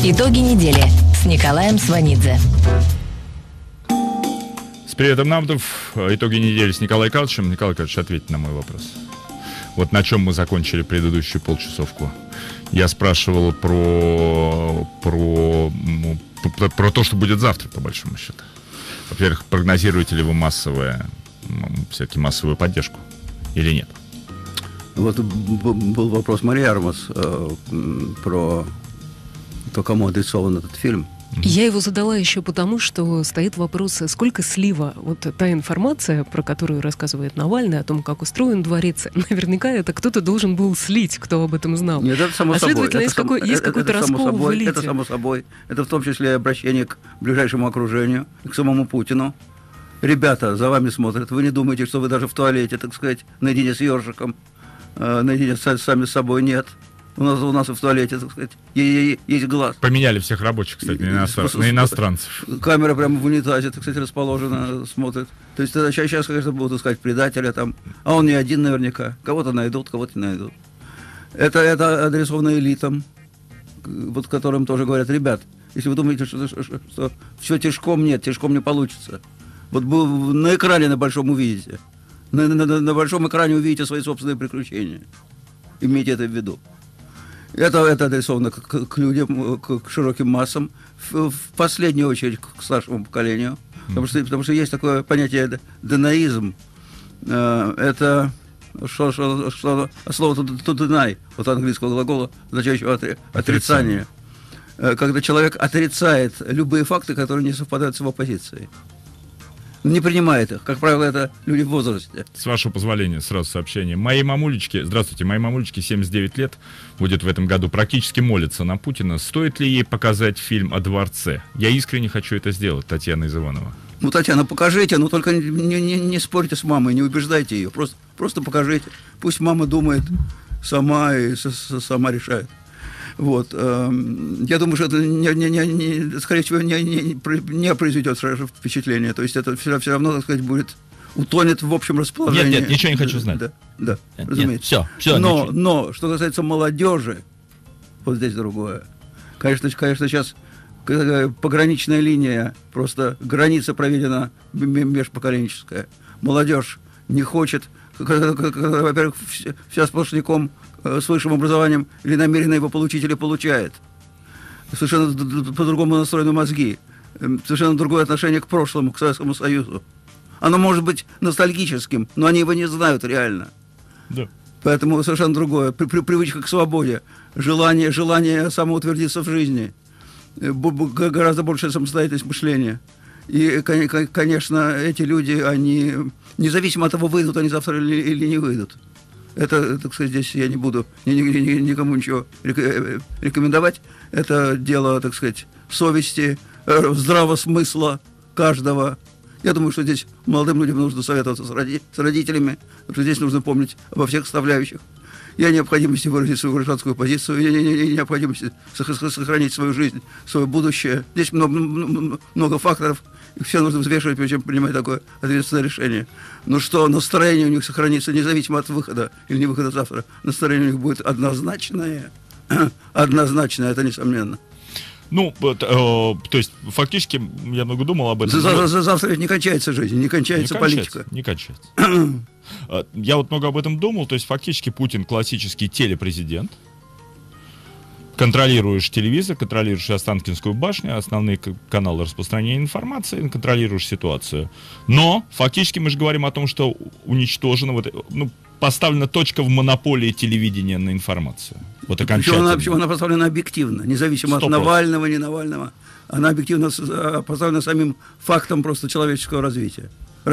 Итоги недели с Николаем Сванидзе. С приветом, Намтов. Итоги недели с Николаем Калчем. Николай Калч, ответьте на мой вопрос. Вот на чем мы закончили предыдущую полчасовку. Я спрашивал про то, что будет завтра, по большому счету. Во-первых, прогнозируете ли вы все-таки массовую поддержку или нет? Вот был вопрос Марии Армас про то, кому адресован этот фильм. Я его задала еще потому, что стоит вопрос, сколько слива. Вот та информация, про которую рассказывает Навальный, о том, как устроен дворец, наверняка это кто-то должен был слить, кто об этом знал. Нет, это само собой. Следовательно, есть какой-то раскол в элите. Это само собой. Это в том числе обращение к ближайшему окружению, к самому Путину. Ребята за вами смотрят. Вы не думаете, что вы даже в туалете, так сказать, наедине с ёршиком, наедине сами с собой. Нет. У нас и в туалете, так сказать, есть глаз. Поменяли всех рабочих, кстати, на иностранцев. Камера прямо в унитазе, так сказать, расположена, смотрит. То есть сейчас, конечно, будут искать предателя там. А он не один наверняка. Кого-то найдут, кого-то не найдут. Это адресовано элитам, вот которым тоже говорят: ребят, если вы думаете, что все тяжком, нет, тяжком не получится. Вот на экране на большом увидите. На большом экране увидите свои собственные приключения. Имейте это в виду. Это адресовано к людям, к широким массам, в последнюю очередь к старшему поколению. Потому что есть такое понятие данаизм. Это слово to deny, от английского глагола, означающего отрицание. Когда человек отрицает любые факты, которые не совпадают с его позицией. Не принимает их. Как правило, это люди в возрасте. С вашего позволения, сразу сообщение. Моей мамулечке 79 лет, будет в этом году, практически молится на Путина. Стоит ли ей показать фильм о дворце? Я искренне хочу это сделать, Татьяна из Иванова. Ну, Татьяна, покажите, но только не спорьте с мамой, не убеждайте ее. Просто покажите. Пусть мама думает сама и сама решает. Вот. Я думаю, что это, скорее всего, не произведет впечатление. То есть это все равно, так сказать, утонет в общем расположении. Нет, ничего не хочу знать. Да, разумеется. Все. Но, что касается молодежи, вот здесь другое. Конечно, сейчас пограничная линия, просто граница проведена межпоколенческая. Молодежь не хочет, во-первых, вся сплошняком с высшим образованием или намеренно его получить, или получает. Совершенно по-другому настроены мозги. Совершенно другое отношение к прошлому, к Советскому Союзу. Оно может быть ностальгическим, но они его не знают реально. Да. Поэтому совершенно другое. Привычка к свободе, желание самоутвердиться в жизни, гораздо большая самостоятельность мышления. И, конечно, эти люди, они, независимо от того, выйдут они завтра или не выйдут. Это, так сказать, здесь я не буду никому ничего рекомендовать. Это дело, так сказать, совести, здравого смысла каждого. Я думаю, что здесь молодым людям нужно советоваться с родителями, потому что здесь нужно помнить обо всех составляющих. И о необходимости выразить свою гражданскую позицию, и необходимости сохранить свою жизнь, свое будущее. Здесь много факторов, их все нужно взвешивать, прежде чем принимать такое ответственное решение. Но что настроение у них сохранится, независимо от выхода или не выхода завтра, настроение у них будет однозначное. Однозначное, это несомненно. Ну, то есть, фактически, я много думал об этом. Завтра ведь не кончается жизнь, не кончается политика. Не кончается. Я вот много об этом думал, то есть, фактически, Путин классический телепрезидент. Контролируешь телевизор, контролируешь Останкинскую башню, основные каналы распространения информации, контролируешь ситуацию. Но, фактически, мы же говорим о том, что уничтожена, поставлена точка в монополии телевидения на информацию. Вот окончательно. Причем она поставлена объективно, независимо от Навального, не Навального. Она объективно поставлена самим фактом просто человеческого развития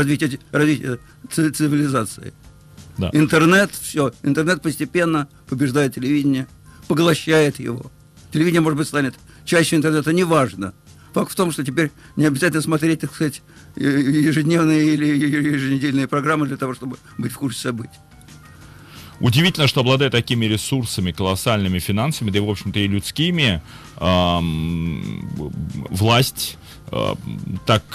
цивилизации. Да. Интернет постепенно побеждает телевидение, поглощает его. Телевидение, может быть, станет чаще интернета, неважно. Факт в том, что теперь не обязательно смотреть, так сказать, ежедневные или еженедельные программы для того, чтобы быть в курсе событий. Удивительно, что обладая такими ресурсами, колоссальными финансами, да и, в общем-то, и людскими, власть так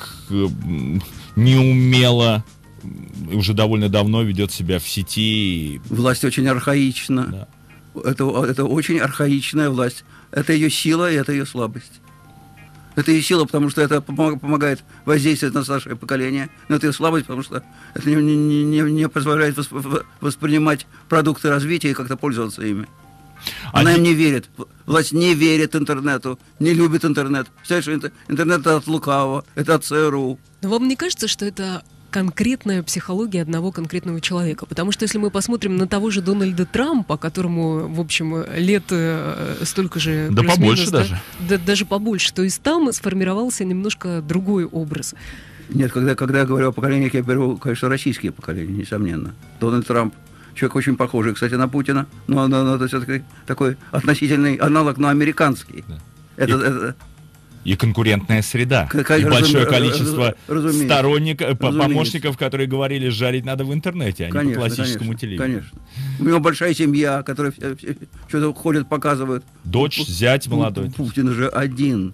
неумело уже довольно давно ведет себя в сети. Власть очень архаична. Да. Это очень архаичная власть. Это ее сила и это ее слабость. Это ее сила, потому что это помогает воздействовать на старшее поколение. Но это ее слабость, потому что это не позволяет воспринимать продукты развития и как-то пользоваться ими. Она им не верит. Власть не верит интернету, не любит интернет. Представляешь, интернет это от лукавого, это от ЦРУ. Но вам не кажется, что это конкретная психология одного конкретного человека? Потому что если мы посмотрим на того же Дональда Трампа, которому, в общем, лет столько же... Да побольше даже. Да, даже побольше. То есть там сформировался немножко другой образ. Нет, когда я говорю о поколениях, я беру, конечно, российские поколения, несомненно. Дональд Трамп. Человек очень похожий, кстати, на Путина, но это все-таки такой относительный аналог, но американский. Да. И конкурентная среда. И большое количество сторонников, помощников, которые говорили, жарить надо в интернете, а не по классическому телевидению. Конечно. У него большая семья, которая что-то ходят, показывают. Дочь, зять молодой. Путин же один.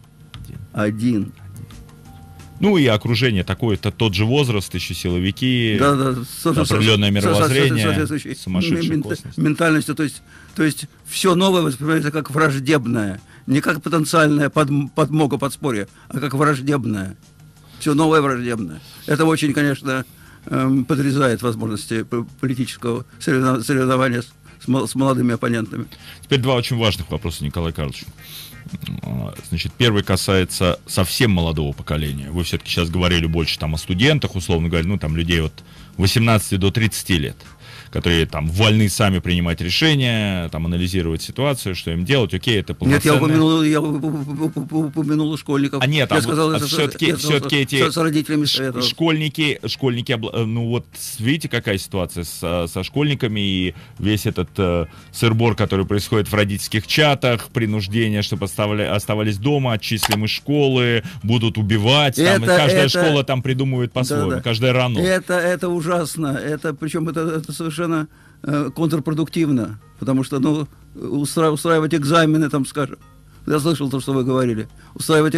Ну и окружение такое, это тот же возраст, еще силовики, определенное мировоззрение, сумасшедшая косность. Ментальностью, то есть все новое воспринимается как враждебное, не как потенциальная подмога, подспорье, а как враждебное. Все новое враждебное. Это очень, конечно, подрезает возможности политического соревнования с молодыми оппонентами. Теперь два очень важных вопроса, Николай Карлович. Значит, первый касается совсем молодого поколения. Вы все-таки сейчас говорили больше там о студентах, условно говоря, ну там людей от 18 до 30 лет, которые там вольны сами принимать решения, там анализировать ситуацию, что им делать, окей, это полноценное... Нет, я упомянул школьников. А нет, я сказал, все-таки эти с родителями советовался. Школьники, ну вот видите, какая ситуация со школьниками и весь этот сыр-бор, который происходит в родительских чатах, принуждение, чтобы оставались дома, отчислим из школы, будут убивать, там, и каждая школа там придумывает по-своему, каждая РАНО. Это ужасно, причем это совершенно контрпродуктивно, потому что, устраивать экзамены, там, скажем, я слышал то, что вы говорили, устраивать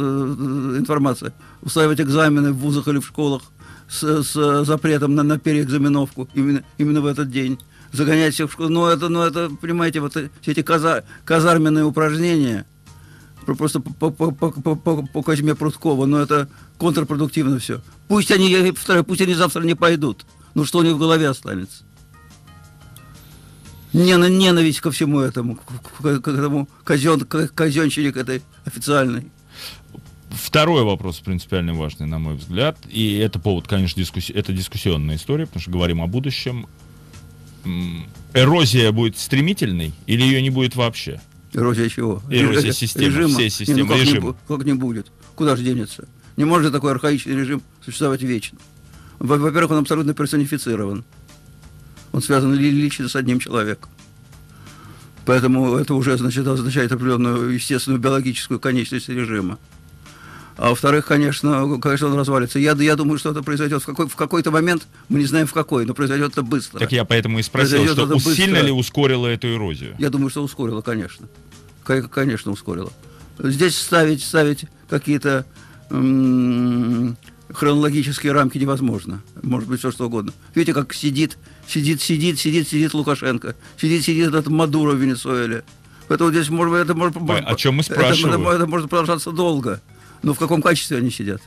экзамены в вузах или в школах с запретом на переэкзаменовку именно в этот день, загонять всех в школу, это, понимаете, вот все эти казарменные упражнения, просто по Козьме Прудкову, но это контрпродуктивно все. Пусть они завтра не пойдут, но что у них в голове останется? Ненависть ко всему этому, к этому казенщине, к этой официальной. Второй вопрос принципиально важный, на мой взгляд, и это повод, конечно, это дискуссионная история, потому что говорим о будущем. Эрозия будет стремительной или ее не будет вообще? Эрозия чего? Эрозия системы, всей системы режима. Как не будет? Куда же денется? Не может такой архаичный режим существовать вечно. Во-первых, он абсолютно персонифицирован. Он связан лично с одним человеком. Поэтому это уже означает определенную естественную биологическую конечность режима. А во-вторых, конечно, он развалится. Я думаю, что это произойдет в какой-то момент, мы не знаем в какой, но произойдет это быстро. Так я поэтому и спросил, что сильно ли ускорило эту эрозию? Я думаю, что ускорило, конечно. Конечно, ускорило. Здесь ставить какие-то хронологические рамки невозможно. Может быть, все что угодно. Видите, как сидит Лукашенко, сидит этот Мадуро в Венесуэле. Поэтому здесь о чем мы спрашиваем? Это может продолжаться долго. Но в каком качестве они сидят?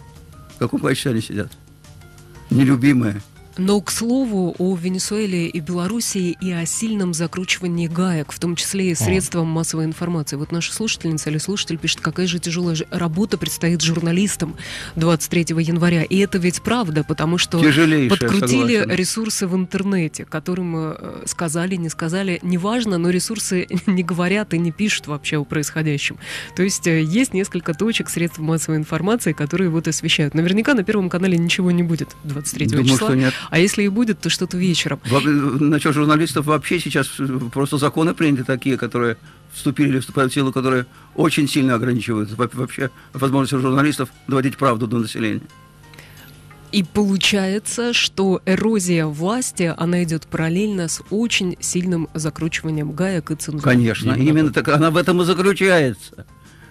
Нелюбимые. Но, к слову, о Венесуэле и Белоруссии и о сильном закручивании гаек, в том числе и средствам массовой информации. Вот наша слушательница или слушатель пишет, какая же тяжелая работа предстоит журналистам 23 января. И это ведь правда, потому что подкрутили ресурсы в интернете, которым сказали, не сказали, неважно, но ресурсы не говорят и не пишут вообще о происходящем. То есть есть несколько точек средств массовой информации, которые вот освещают. Наверняка на Первом канале ничего не будет 23 числа. Думаю, что нет. А если и будет, то что-то вечером. Насчет журналистов вообще сейчас просто законы приняты такие, которые вступают в силу, которые очень сильно ограничивают вообще возможность журналистов доводить правду до населения. И получается, что эрозия власти, она идет параллельно с очень сильным закручиванием гаек и цензурой. Конечно, именно так, она в этом и заключается.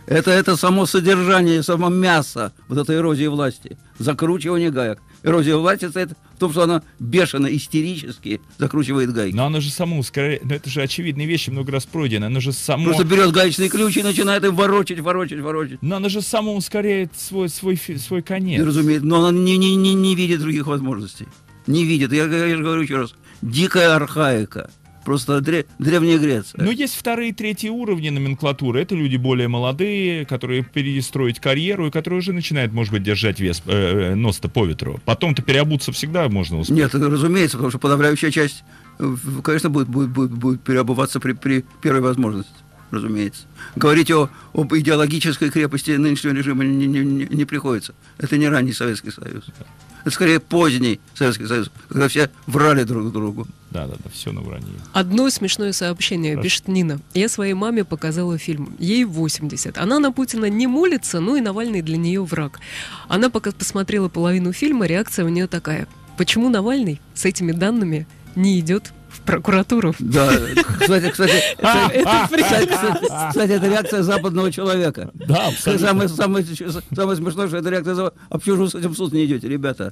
Это само содержание, само мясо вот этой эрозии власти, закручивание гаек. Эрозия власти состоит в том, что она бешено, истерически закручивает гайки. Но оно же само ускоряет, но это же очевидные вещи, много раз пройдено, оно же само... Просто берет гаечный ключ и начинает им ворочать. Но оно же само ускоряет свой конец. И, разумеется, но она не видит других возможностей. Не видит. Я же говорю еще раз, дикая архаика. Просто древняя Греция. Но есть вторые и третьи уровни номенклатуры. Это люди более молодые, которые перестроить карьеру, и которые уже начинают, может быть, держать нос-то по ветру. Потом-то переобуться всегда можно успеть. Нет, разумеется, потому что подавляющая часть, конечно, будет переобуваться при первой возможности. Разумеется. Говорить об идеологической крепости нынешнего режима не приходится. Это не ранний Советский Союз. Это скорее поздний Советский Союз, когда все врали друг другу. Да, все на вранье. Одно смешное сообщение. Хорошо. Пишет Нина. Я своей маме показала фильм. Ей 80. Она на Путина не молится, но и Навальный для нее враг. Она пока посмотрела половину фильма, реакция у нее такая. Почему Навальный с этими данными не идет в прокуратуру? Да, кстати, это реакция западного человека. Да, абсолютно. Самое смешное, что это реакция. А почему же вы с этим в суд не идете, ребята?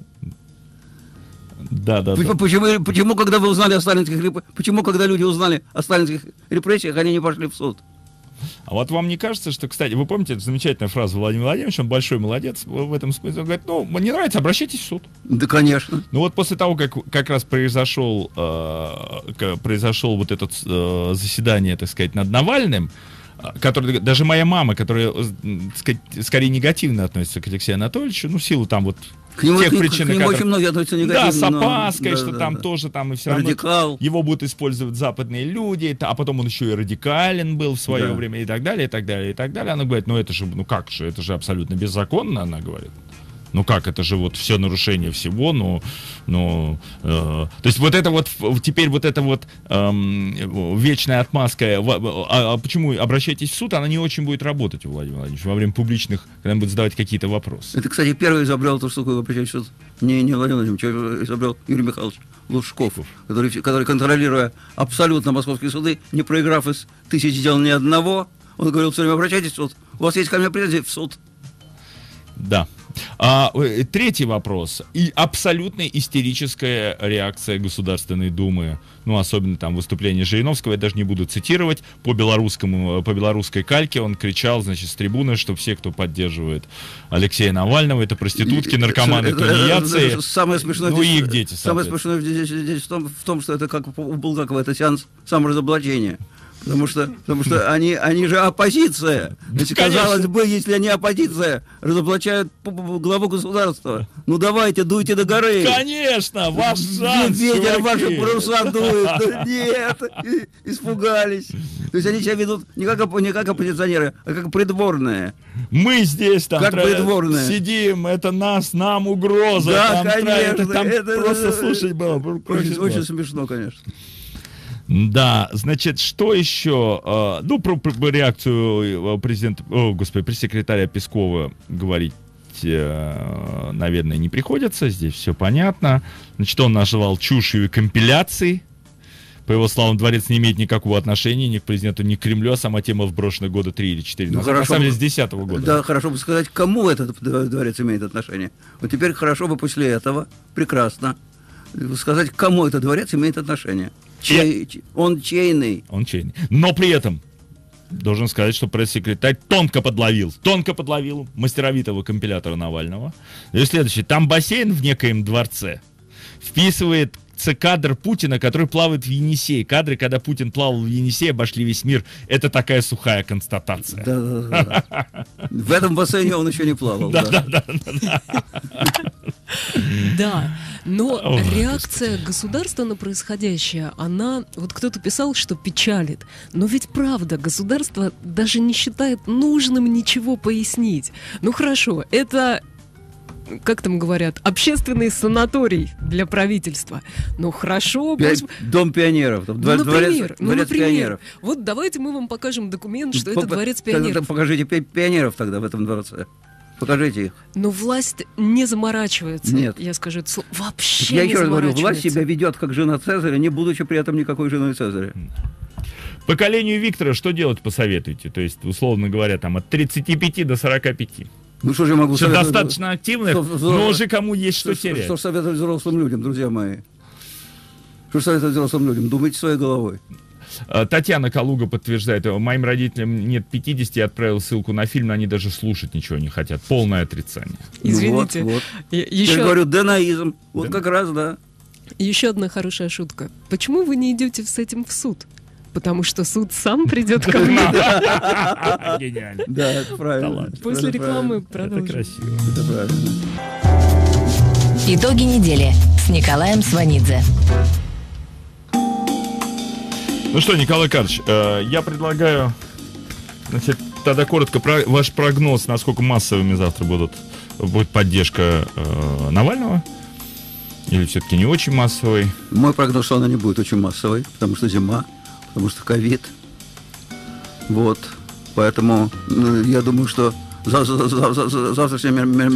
Да. Почему, когда вы узнали о сталинских репрессиях, почему, когда люди узнали о сталинских репрессиях, они не пошли в суд? А вот вам не кажется, что, кстати, вы помните эту замечательную фразу Владимира Владимировича, он большой молодец в этом смысле, он говорит, мне не нравится, обращайтесь в суд. Да, конечно. Ну вот после того, как раз произошел вот это заседание, так сказать, над Навальным, который, даже моя мама, которая, так сказать, скорее негативно относится к Алексею Анатольевичу, в силу там вот к нему причин, очень многие относятся негативно. Да, с опаской, что да, там да. тоже там и все равно Радикал. его будут использовать западные люди, а потом он еще и радикален был в свое Да. время и так далее, и так далее, и так далее. Она говорит, это же абсолютно беззаконно, она говорит. Это же вот все нарушение всего, то есть вот это вот, теперь вот эта вот вечная отмазка, почему обращайтесь в суд, она не очень будет работать у Владимира Владимировича во время публичных, когда он будет задавать какие-то вопросы. Это, кстати, первый изобрел эту штуку, обращаюсь в суд. Не Владимир Владимирович, а изобрел Юрий Михайлович Лужков, который, контролируя абсолютно московские суды, не проиграв из 1000 дел ни одного, он говорил все время, обращайтесь в суд, у вас есть ко мне претензии, в суд. Да. Третий вопрос. И абсолютно истерическая реакция Государственной Думы, особенно там выступление Жириновского, я даже не буду цитировать, по белорусской кальке он кричал, с трибуны, что все, кто поддерживает Алексея Навального, это проститутки, наркоманы, тунеядцы, самое смешное и их дети. Самое смешное здесь в том, что это как у Булгакова, это сеанс саморазоблачения. Потому что они же оппозиция. Казалось бы, если они оппозиция, разоблачают главу государства. Давайте, дуйте до горы. Конечно, ваш шанс, ветер чуваки. ваши паруса дует. Нет, испугались. То есть они себя ведут не как оппозиционеры, а как придворные. Мы здесь там как придворные. Сидим, это нам угроза. Да, конечно. Это просто слушать было. Очень смешно, конечно. Да, что еще? Про реакцию пресс-секретаря Пескова говорить, наверное, не приходится. Здесь все понятно. Он назвал чушью и компиляцией. По его словам, дворец не имеет никакого отношения ни к президенту, ни к Кремлю, а сама тема вброшена года 3 или 4 назад. На самом деле, с 2010 года. Да, хорошо бы сказать, кому этот дворец имеет отношение. Вот теперь хорошо бы после этого, прекрасно, сказать, кому этот дворец имеет отношение. Он чейный. Но при этом должен сказать, что пресс-секретарь тонко подловил мастеровитого компилятора Навального. И следующее. Там бассейн в некоем дворце вписывается кадр Путина, который плавает в Енисее. Кадры, когда Путин плавал в Енисее, обошли весь мир. Это такая сухая констатация. Да. В этом бассейне он еще не плавал. Да, но реакция государства на происходящее, она, вот кто-то писал, что печалит, но ведь правда, государство даже не считает нужным ничего пояснить. Хорошо, это, как там говорят, общественный санаторий для правительства. Хорошо. Дом пионеров. Например. Дворец пионеров. Вот давайте мы вам покажем документ, что это дворец пионеров. Покажите пионеров тогда в этом дворце. Покажите их. Но власть не заморачивается. Нет. Я скажу это слово. Вообще я не еще раз говорю, заморачивается. власть себя ведет как жена Цезаря, не будучи при этом никакой женой Цезаря. Поколению Виктора что делать посоветуете? То есть, условно говоря, там от 35 до 45. Ну что же я могу Что советовать? достаточно активных, но уже кому есть что терять. Что советовать взрослым людям, друзья мои? Что советовать взрослым людям? Думайте своей головой. Татьяна Калуга подтверждает, моим родителям нет 50, я отправил ссылку на фильм, но они даже слушать ничего не хотят. Полное отрицание. Извините. Вот. Еще... Я говорю, денаизм. Вот как раз, да. Еще одна хорошая шутка. Почему вы не идете с этим в суд? Потому что суд сам придет ко мне. Гениально. Да, это правильно. Талант. После рекламы Это продолжим. красиво. Это правильно. Итоги недели с Николаем Сванидзе. Ну что, Николай Карлович, я предлагаю, значит, тогда коротко ваш прогноз, насколько массовыми завтра будет поддержка Навального, или все-таки не очень массовой? Мой прогноз, что она не будет очень массовой, потому что зима, потому что ковид. Вот. Поэтому я думаю, что завтрашняя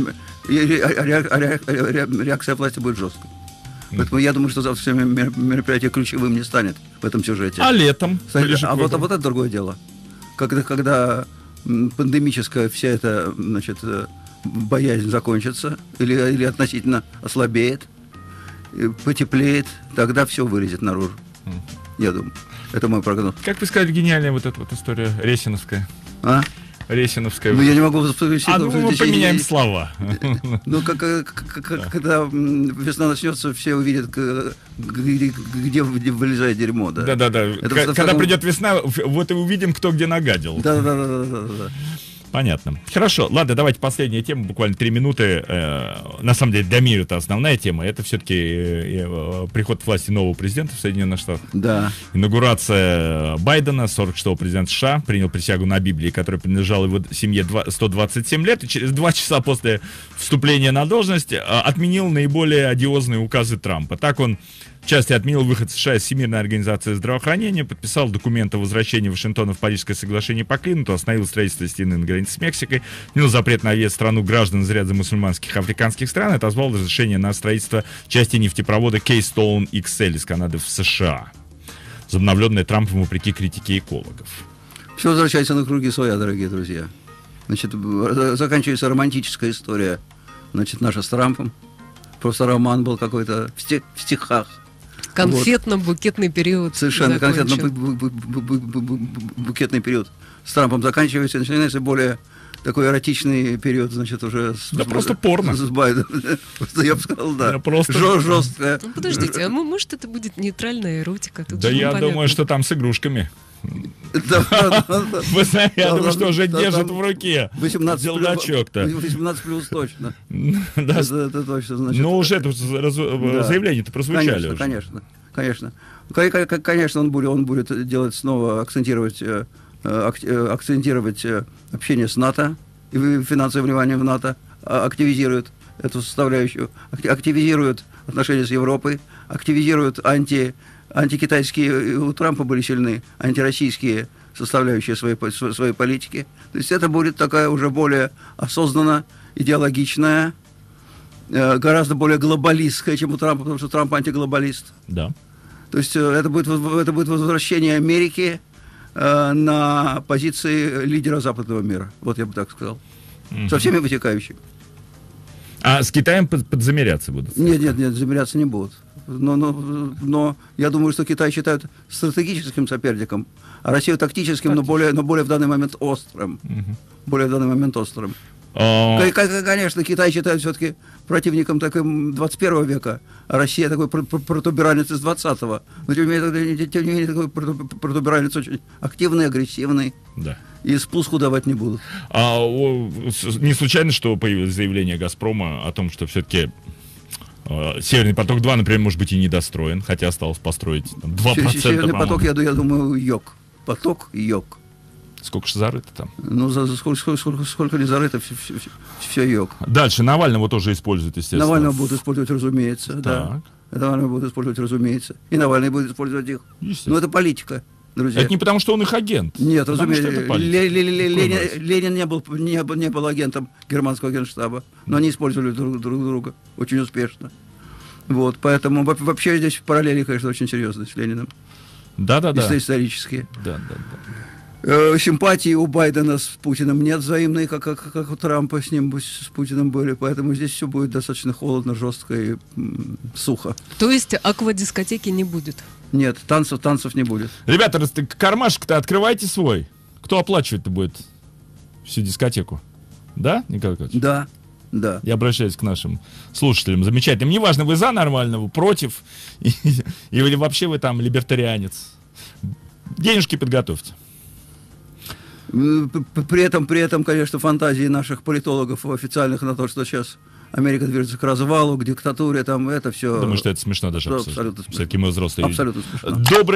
реакция власти будет жесткой. Поэтому я думаю, что завтрашнее мероприятие ключевым не станет в этом сюжете. А летом? А вот это другое дело. Когда пандемическая вся эта, значит, боязнь закончится или относительно ослабеет, потеплеет, тогда все вылезет наружу. Я думаю. Это мой прогноз. Как вы сказали, гениальная вот эта вот история Ресиновская. А? Ресиновская. Ну, я не могу вспомнить. Мы поменяем слова. Ну, когда весна начнется, все увидят, где вылезает дерьмо, да? Да. Когда придет весна, вот и увидим, кто где нагадил. Да. Понятно. Хорошо, ладно, давайте последняя тема, буквально 3 минуты. На самом деле, для мира это основная тема. Это все-таки приход к власти нового президента в Соединенных Штатах. Да. Инаугурация Байдена, 46-го президента США, принял присягу на Библии, которая принадлежала его семье 127 лет, и через 2 часа после вступления на должность отменил наиболее одиозные указы Трампа. Так он в частности отменил выход США из Всемирной организации здравоохранения, подписал документ о возвращении Вашингтона в Парижское соглашение по климату, остановил строительство стены на границе с Мексикой, ввел запрет на въезд в страну граждан из ряда мусульманских и африканских стран и отозвал разрешение на строительство части нефтепровода Keystone XL из Канады в США, возобновленное Трампом вопреки критике экологов. Все возвращается на круги своя, дорогие друзья. Значит, заканчивается романтическая история, значит, наша с Трампом. Просто роман был какой-то в стихах. Конфетно-букетный период. Совершенно конфетно-букетный период с Трампом заканчивается, и начинается более такой эротичный период, значит, уже просто порно. С Байденом. Просто я бы сказал, да. Жесткая. Ну, подождите, а может это будет нейтральная эротика? Тут да я думаю, что там с игрушками. Вы знаете, я думаю, что уже держат в руке 18 плюс точно. Это точно. Ну, уже заявления-то прозвучали. Конечно. Конечно, он будет делать снова, акцентировать общение с НАТО и финансовое вливание в НАТО, активизирует эту составляющую, активизирует отношения с Европой, активизирует антикитайские, у Трампа были сильны антироссийские составляющие своей политики. То есть это будет такая уже более осознанно идеологичная, гораздо более глобалистская, чем у Трампа, потому что Трамп антиглобалист. Да. То есть это будет возвращение Америки на позиции лидера западного мира. Вот я бы так сказал. Со всеми вытекающими. А с Китаем подзамеряться будут? Нет, замеряться не будут. Но я думаю, что Китай считают стратегическим соперником, а Россию тактическим, но более в данный момент острым. Более в данный момент острым. Конечно, Китай считают все-таки противником таким 21 века, а Россия такой протуберанец из 20-го. Но тем не менее такой протуберанец очень активный, агрессивный. Да. И спуску давать не будут. Не случайно, что появилось заявление «Газпрома» о том, что все-таки «Северный поток-2», например, может быть и недостроен, хотя осталось построить 2%. «Северный поток», я думаю, йог. Поток – йог. Сколько же зарыто там? Ну, сколько не зарыто, все йог. Дальше Навального тоже используют, естественно. Навального будут использовать, разумеется. Да. Навального будут использовать, разумеется. И Навальный будет использовать их. Но это политика, друзья. Это не потому, что он их агент. Нет, разумеется. Ленин не был агентом германского генштаба. Но они использовали друг друга очень успешно. Вот, поэтому вообще здесь параллели, конечно, очень серьезные с Лениным. Да-да-да. Исторические. Да-да-да. Симпатии у Байдена с Путиным нет взаимной, как у Трампа с ним, с Путиным были. Поэтому здесь все будет достаточно холодно, жестко и сухо. То есть аквадискотеки не будет? Нет, танцев не будет. Ребята, кармашек-то открывайте свой. Кто оплачивать-то будет всю дискотеку? Да, Николай Николаевич? Да. Я обращаюсь к нашим слушателям. Замечательно. Неважно, вы за нормального, против, или вообще вы там либертарианец. Денежки подготовьте. При этом, конечно, фантазии наших политологов официальных на то, что сейчас Америка движется к развалу, к диктатуре, там это все... Думаю, что это смешно даже обсуждать. Абсолютно смешно. Все-таки мы взрослые люди. Абсолютно смешно.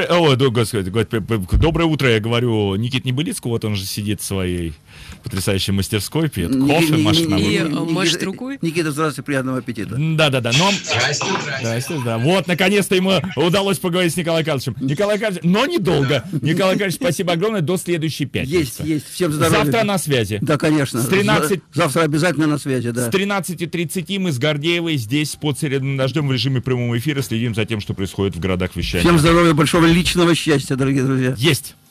Доброе утро, я говорю, Никит Небылицкий, вот он же сидит в своей потрясающей мастерской, пьет кофе, машет нам И руку. машет рукой. Никита, здравствуйте, приятного аппетита. Да-да-да, но... Здрасте, да. Вот, наконец-то ему удалось поговорить с Николаем Карловичем. Николай Карлович, но недолго. Николай Карлович, спасибо огромное, до следующей пятницы. Есть, всем здоровья. Завтра на связи. Да, конечно. Завтра обязательно на связи, да. С 13:30 мы с Гордеевой здесь под середным дождем в режиме прямого эфира следим за тем, что происходит в городах вещания. Всем здоровья, большого личного счастья, дорогие друзья. Есть!